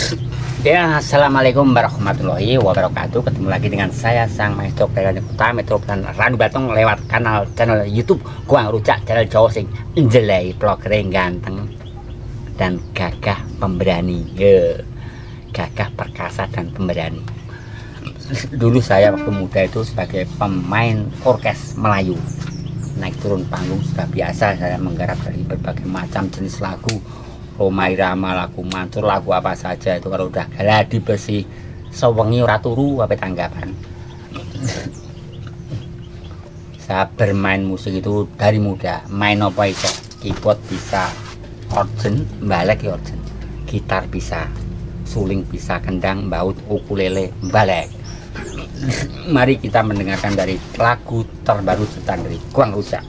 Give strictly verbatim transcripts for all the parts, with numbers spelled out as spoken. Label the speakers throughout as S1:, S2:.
S1: Ya, assalamualaikum warahmatullahi wabarakatuh. Ketemu lagi dengan saya Sang Maestro Kelahiran Kota Metro dan Ranu Batong lewat kanal channel YouTube Guang Rujak channel Jawa sing njelai vlogger ganteng dan gagah pemberani. Ya, gagah perkasa dan pemberani. Dulu saya waktu muda itu sebagai pemain orkes Melayu, naik turun panggung sudah biasa saya menggarap dari berbagai macam jenis lagu. Roma Irama, lagu Mancur, lagu apa saja itu kalau udah galadi besi sewengi ora turu apa tanggapan. Saya bermain musik itu dari muda, main apa itu, keyboard bisa, organ, balik organ, gitar bisa, suling bisa, kendang, baut, ukulele, balik. Mari kita mendengarkan dari lagu terbaru ciptaan dari Guang Rujak.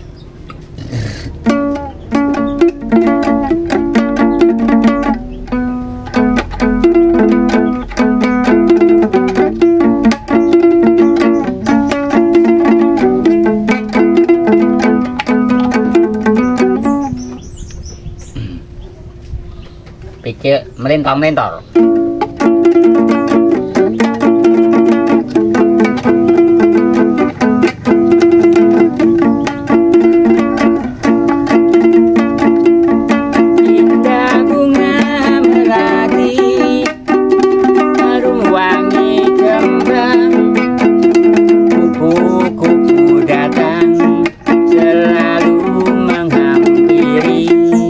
S1: Pikir melintang-melintor. Indah bunga melati, harum wangi kembang, kupu-kupu datang selalu menghampiri.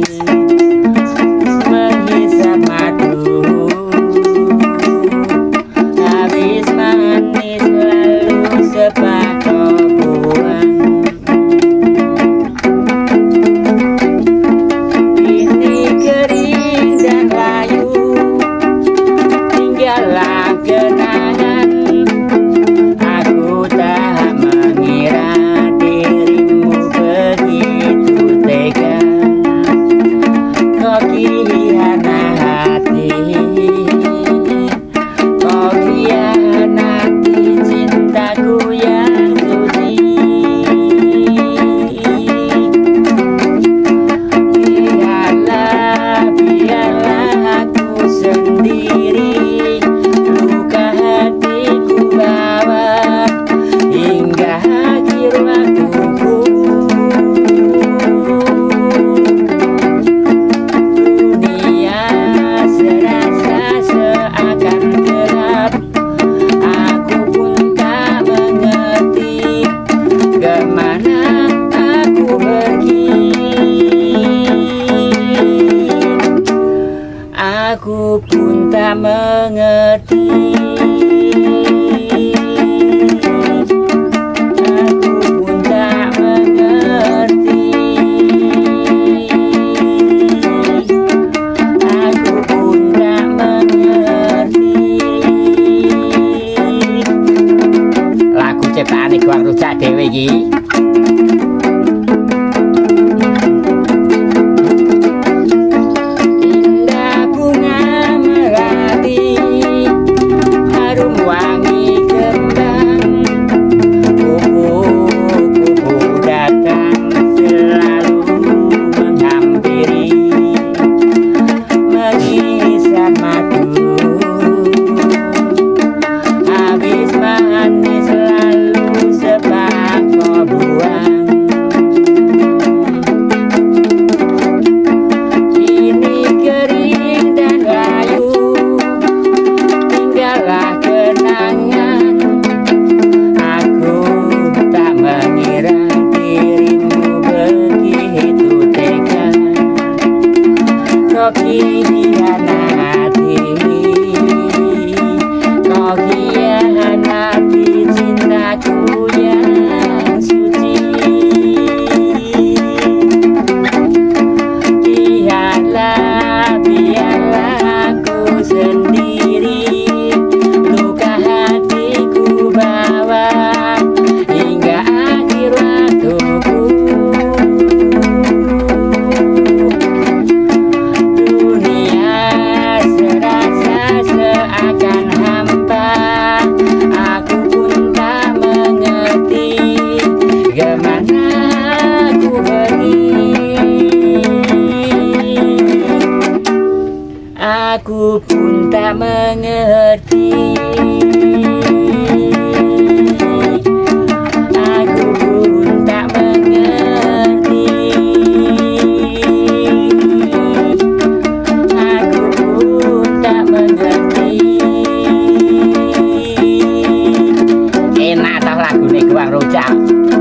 S1: Aku pun tak mengerti. Aku pun tak mengerti. Aku pun tak mengerti. Lagu ciptaan Guang Rujak dhewe iki. Dunia Aku pun tak mengerti. Aku pun tak mengerti. Aku pun tak mengerti. Enak tau lagu nih Guang Rujak.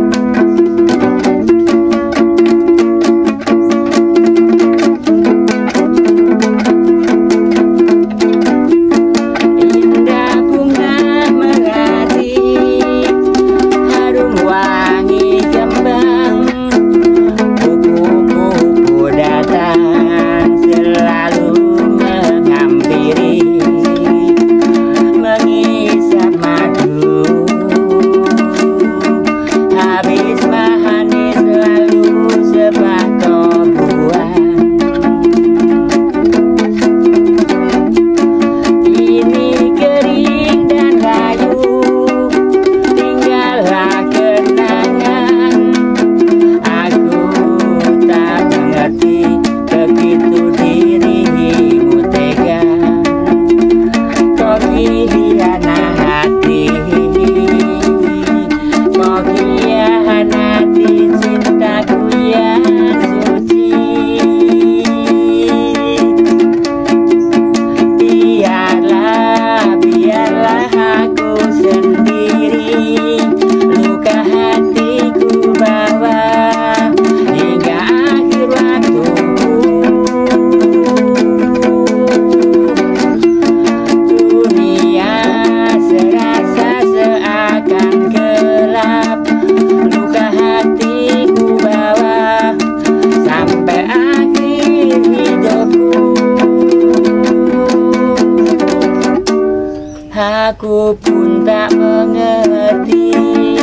S1: Aku pun tak mengerti.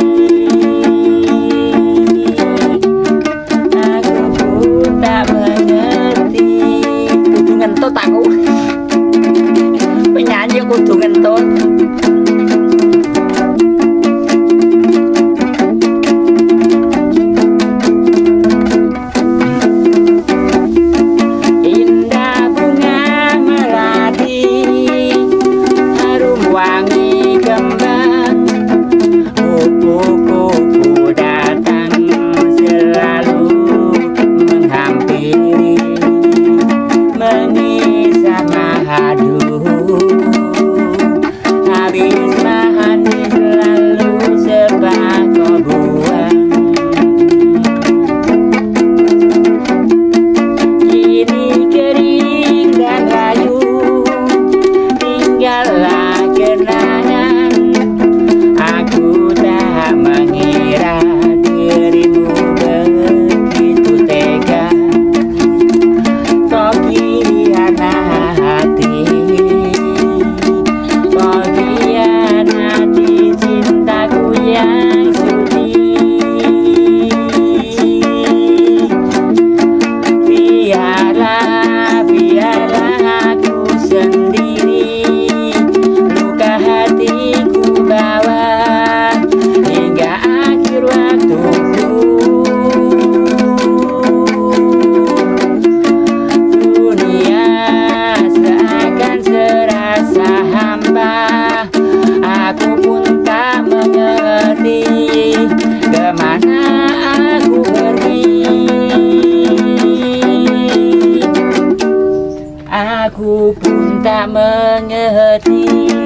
S1: Aku pun tak mengerti. Kudu ngentut aku. Penyanyi kudu ngentut. Wangi kembang, kupu-kupu datang selalu menghampiri, mengisah madu, habis manis lalu sepakoh buang. Kini kering dan layu, tinggallah kenangan. Aku tak mengira dirimu begitu tega. Kau khianati, kau khianati cintaku yang suci. Biarlah, biarlah aku sendiri, luka hatiku bawa hingga akhir waktuku. Dunia seakan serasa hamba, aku pun tak mengerti kemana aku pergi. Aku pun tak mengerti.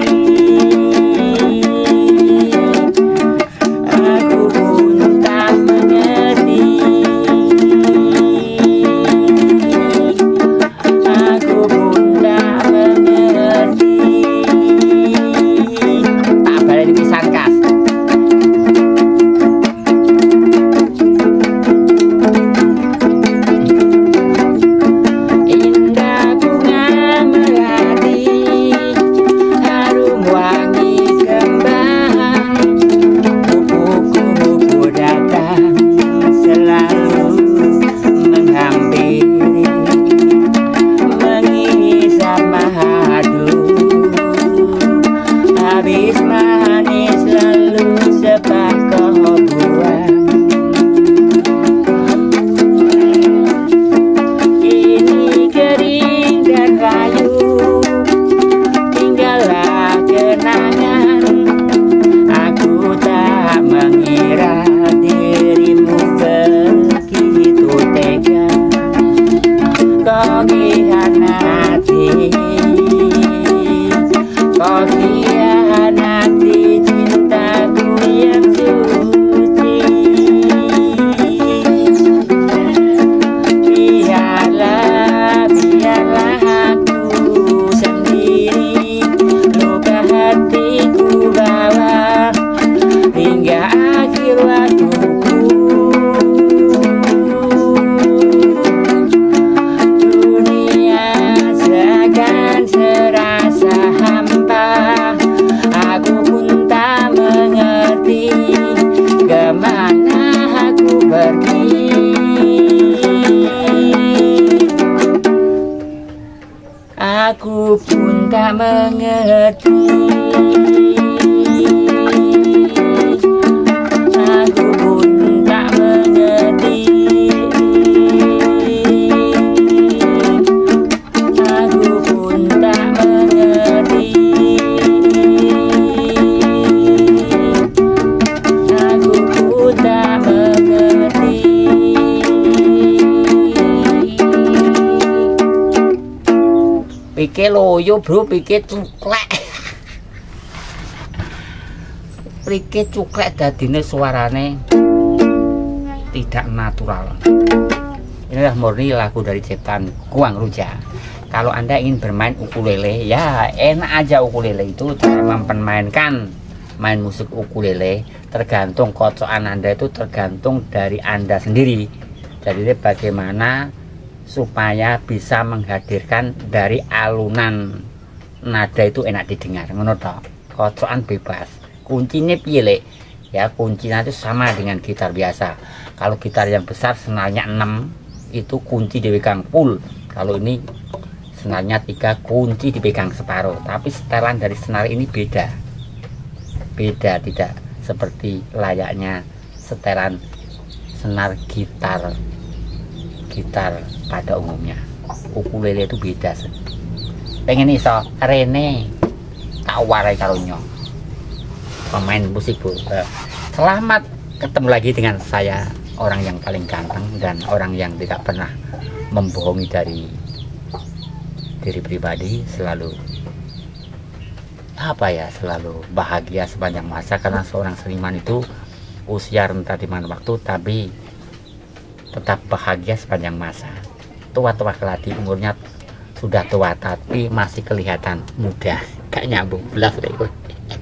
S1: Aku pun tak mengerti. Aku pun tak mengerti. Tak boleh dipisah kas. Indah bunga melati, harum wangi kembang, hati, kau hianati cintaku yang suci. Biarlah, biarlah aku sendiri, luka hatiku bawa hingga akhir waktuku. Dunia seakan serasa hampa, aku pun tak mengerti kemana aku pergi. Aku pun tak mengerti. Aku pun tak mengerti. Aku pun tak mengerti. Aku pun tak mengerti. Pikir loyo bro, pikir cuklek. Pikir cuklek dadine suarane tidak natural. Inilah murni lagu dari ciptaan Guang Ruja. Kalau Anda ingin bermain ukulele, ya enak aja. Ukulele itu cara mempermainkan main musik ukulele tergantung kocokan Anda, itu tergantung dari Anda sendiri. Jadi bagaimana supaya bisa menghadirkan dari alunan nada itu enak didengar, ngono toh. Kocokan bebas. Kuncinya piye, ya kuncinya itu sama dengan gitar biasa. Kalau gitar yang besar senarnya enam, itu kunci dipegang full. Kalau ini senarnya tiga, kunci dipegang separuh. Tapi setelan dari senar ini beda. Beda, tidak seperti layaknya setelan senar gitar gitar pada umumnya. Ukulele itu beda. Pengen iso rene tak warai karunya pemain musik bu. Selamat ketemu lagi dengan saya, orang yang paling ganteng dan orang yang tidak pernah membohongi dari diri pribadi. Selalu apa ya, selalu bahagia sepanjang masa, karena seorang seniman itu usia rentah di mana waktu, tapi tetap bahagia sepanjang masa. Tua-tua keladi, umurnya sudah tua tapi masih kelihatan muda. Gak nyambung belas deh gue.